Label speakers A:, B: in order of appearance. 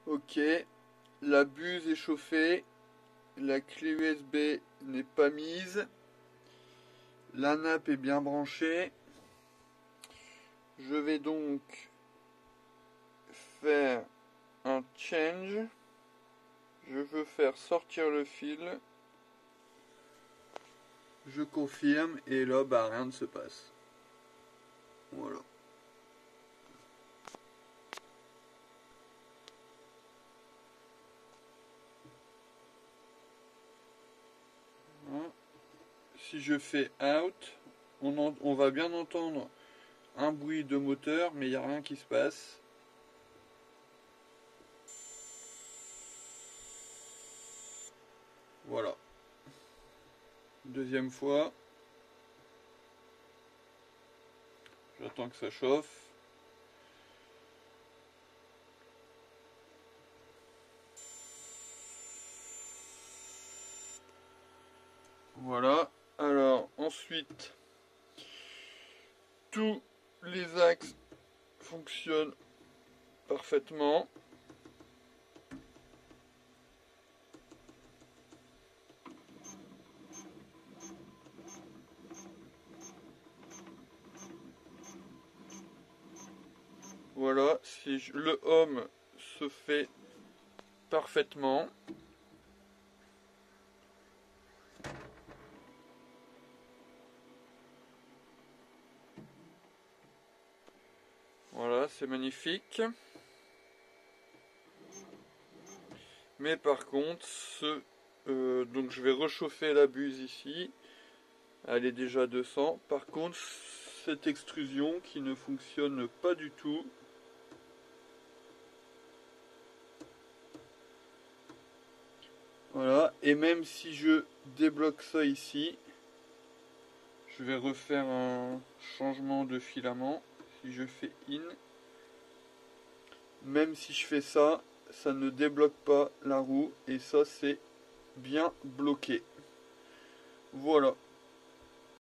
A: Ok, la buse est chauffée, la clé USB n'est pas mise, la nappe est bien branchée. Je vais donc faire un change. Je veux faire sortir le fil. Je confirme et là rien ne se passe. Voilà. Si je fais out, on va bien entendre un bruit de moteur, mais il n'y a rien qui se passe. Voilà. Deuxième fois. J'attends que ça chauffe. Voilà. Alors ensuite, tous les axes fonctionnent parfaitement. Voilà, si le home se fait parfaitement. Voilà, c'est magnifique. Mais par contre, donc je vais rechauffer la buse ici. Elle est déjà à 200. Par contre, cette extrusion qui ne fonctionne pas du tout. Voilà, et même si je débloque ça ici, je vais refaire un changement de filament. Si je fais in, même si je fais ça, ça ne débloque pas la roue et ça c'est bien bloqué. Voilà.